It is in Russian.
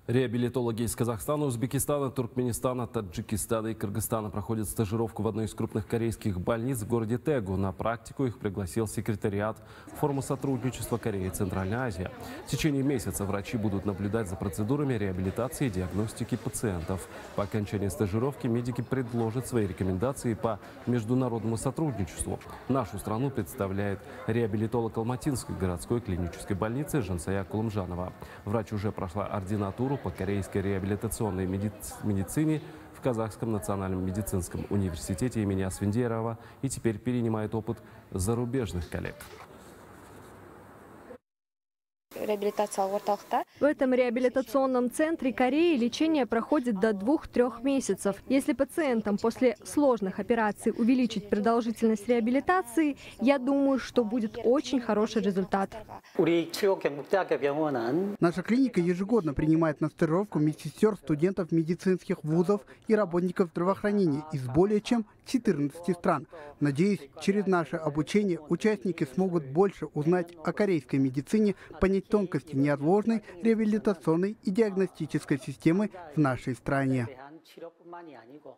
Реабилитологи из Казахстана, Узбекистана, Туркменистана, Таджикистана и Кыргызстана проходят стажировку в одной из крупных корейских больниц в городе Тегу. На практику их пригласил секретариат форума сотрудничества Кореи и Центральной Азии. В течение месяца врачи будут наблюдать за процедурами реабилитации и диагностики пациентов. По окончании стажировки медики предложат свои рекомендации по международному сотрудничеству. Нашу страну представляет реабилитолог Алматинской городской клинической больницы Жансая Кулымжанова. Врач уже прошла ординатуру по корейской реабилитационной медицине в Казахском национальном медицинском университете имени Асфендиярова и теперь перенимает опыт зарубежных коллег. В этом реабилитационном центре Кореи лечение проходит до 2-3 месяцев. Если пациентам после сложных операций увеличить продолжительность реабилитации, я думаю, что будет очень хороший результат. Наша клиника ежегодно принимает на стажировку медсестер, студентов медицинских вузов и работников здравоохранения из более чем 14 стран. Надеюсь, через наше обучение участники смогут больше узнать о корейской медицине, понять тонкости неотложной реабилитационной и диагностической системы в нашей стране.